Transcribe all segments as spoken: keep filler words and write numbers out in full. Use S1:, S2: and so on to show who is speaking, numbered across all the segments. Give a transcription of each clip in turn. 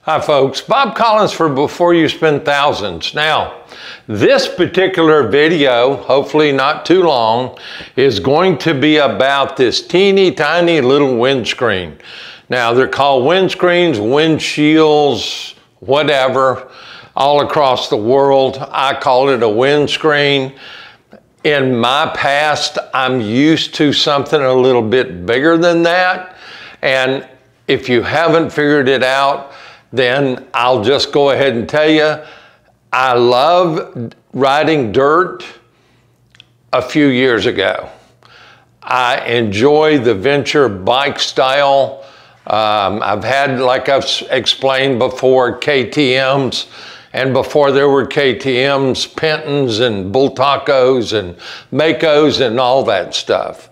S1: Hi folks, Bob Collins for Before You Spend Thousands. Now, this particular video, hopefully not too long, is going to be about this teeny tiny little windscreen. Now, they're called windscreens, windshields, whatever, all across the world. I call it a windscreen. In my past, I'm used to something a little bit bigger than that. And if you haven't figured it out, then I'll just go ahead and tell you, I love riding dirt a few years ago. I enjoy the venture bike style. Um, I've had, like I've explained before, K T Ms, and before there were K T Ms, Pentons and Bultacos and Makos and all that stuff.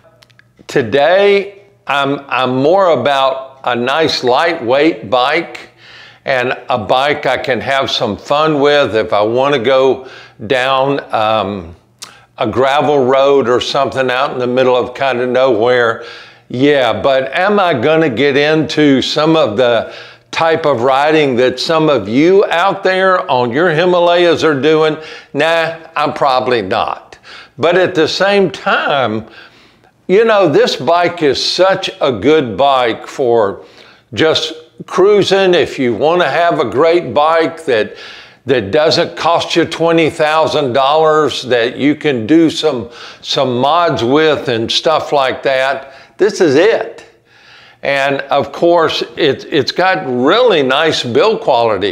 S1: Today, I'm, I'm more about a nice lightweight bike and a bike I can have some fun with if I want to go down um, a gravel road or something out in the middle of kind of nowhere. Yeah, but am I going to get into some of the type of riding that some of you out there on your Himalayas are doing? Nah, I'm probably not. But at the same time, you know, this bike is such a good bike for just cruising. If you want to have a great bike that that doesn't cost you twenty thousand dollars, that you can do some some mods with and stuff like that, this is it. And of course, it, it's got really nice build quality.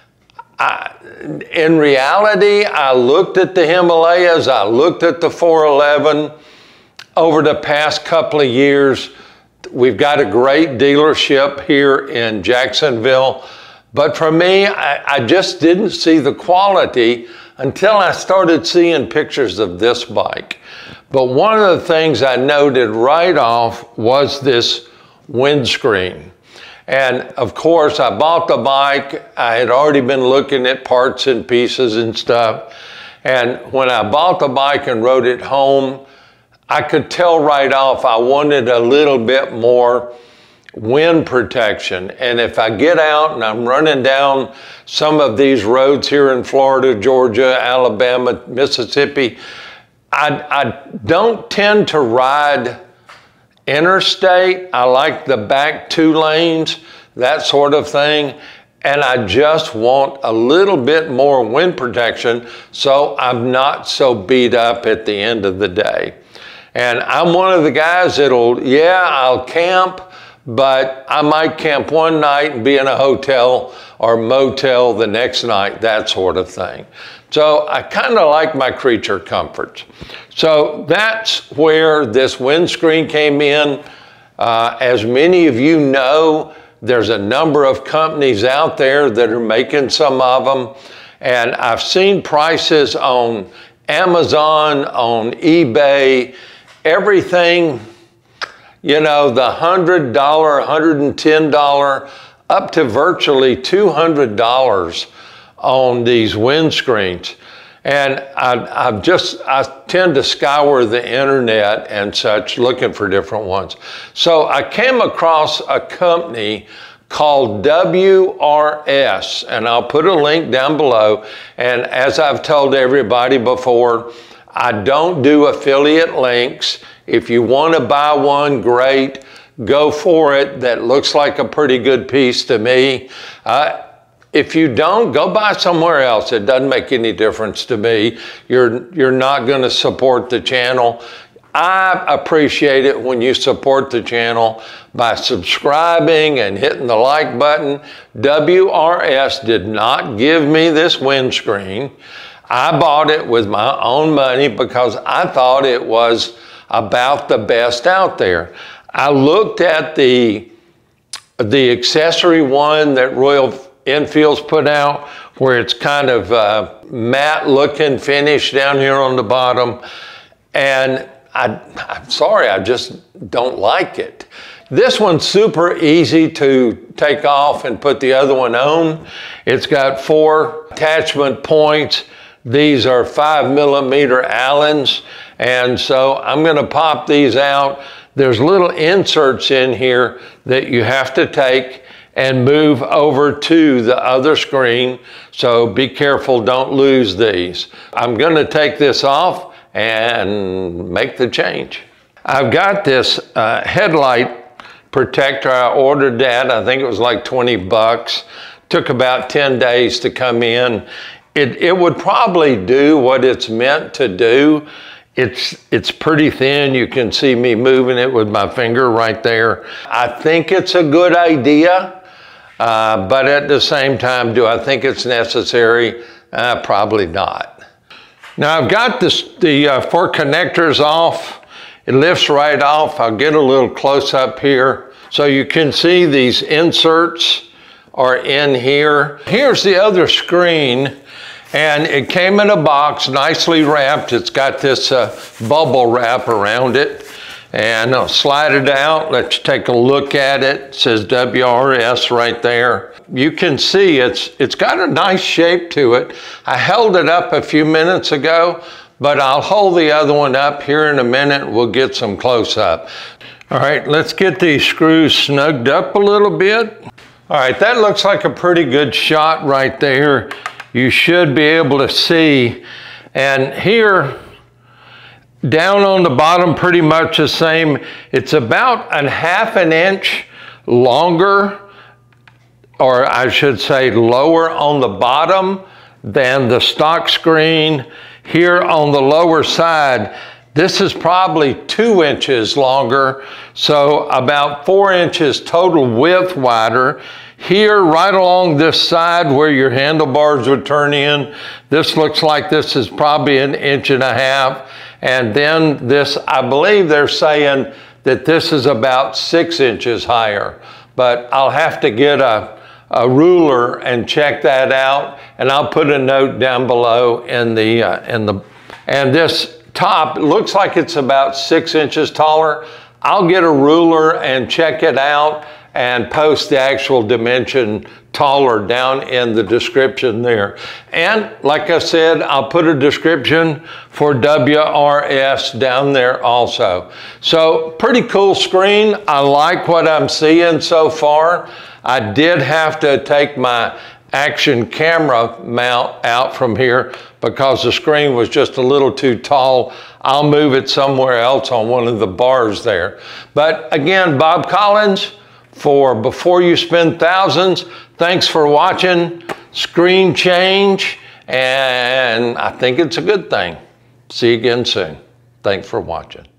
S1: I, in reality, I looked at the Himalayas, I looked at the four eleven over the past couple of years. We've got a great dealership here in Jacksonville, but for me, I, I just didn't see the quality until I started seeing pictures of this bike. But one of the things I noted right off was this windscreen. And of course, I bought the bike. I had already been looking at parts and pieces and stuff. And when I bought the bike and rode it home, I could tell right off I wanted a little bit more wind protection. And if I get out and I'm running down some of these roads here in Florida, Georgia, Alabama, Mississippi, I, I don't tend to ride interstate. I like the back two lanes, that sort of thing. And I just want a little bit more wind protection so I'm not so beat up at the end of the day. And I'm one of the guys that'll, yeah, I'll camp, but I might camp one night and be in a hotel or motel the next night, that sort of thing. So I kind of like my creature comforts. So that's where this windscreen came in. Uh, as many of you know, there's a number of companies out there that are making some of them. And I've seen prices on Amazon, on eBay, everything, you know, the one hundred dollar, one hundred ten dollar, up to virtually two hundred dollars on these windscreens. And I, I've just, I tend to scour the internet and such looking for different ones. So I came across a company called W R S, and I'll put a link down below. And as I've told everybody before, I don't do affiliate links. If you want to buy one, great, go for it. That looks like a pretty good piece to me. Uh, if you don't, go buy somewhere else. It doesn't make any difference to me. You're, you're not going to support the channel. I appreciate it when you support the channel by subscribing and hitting the like button. W R S did not give me this windscreen. I bought it with my own money because I thought it was about the best out there. I looked at the, the accessory one that Royal Enfield's put out, where it's kind of uh, matte looking finish down here on the bottom. And I, I'm sorry, I just don't like it. This one's super easy to take off and put the other one on. It's got four attachment points. These are five millimeter Allens, and so I'm going to pop these out. There's little inserts in here that you have to take and move over to the other screen. So be careful, don't lose these. I'm gonna take this off and make the change. I've got this uh, headlight protector. I ordered that, I think it was like twenty bucks. Took about ten days to come in. It, it would probably do what it's meant to do. It's, it's pretty thin. You can see me moving it with my finger right there. I think it's a good idea, uh, but at the same time, do I think it's necessary? Uh, probably not. Now I've got this, the uh, four connectors off. It lifts right off. I'll get a little close up here. So you can see these inserts are in here. Here's the other screen, and it came in a box, nicely wrapped. It's got this uh, bubble wrap around it, and I'll slide it out. Let's take a look at it. It says W R S right there. You can see it's, it's got a nice shape to it. I held it up a few minutes ago, but I'll hold the other one up here in a minute. We'll get some close up. All right, let's get these screws snugged up a little bit. All right, that looks like a pretty good shot right there. You should be able to see. And here, down on the bottom, pretty much the same. It's about a half an inch longer, or I should say lower on the bottom than the stock screen. Here on the lower side, this is probably two inches longer, so about four inches total width wider. Here, right along this side where your handlebars would turn in, this looks like this is probably an inch and a half. And then this, I believe they're saying that this is about six inches higher, but I'll have to get a, a ruler and check that out, and I'll put a note down below in the, uh, in the, and this top looks like it's about six inches taller. I'll get a ruler and check it out and post the actual dimension taller down in the description there. And like I said, I'll put a description for W R S down there also. So pretty cool screen. I like what I'm seeing so far. I did have to take my action camera mount out from here because the screen was just a little too tall. I'll move it somewhere else on one of the bars there. But again, Bob Collins for Before You Spend Thousands. Thanks for watching. Screen change, and I think it's a good thing. See you again soon. Thanks for watching.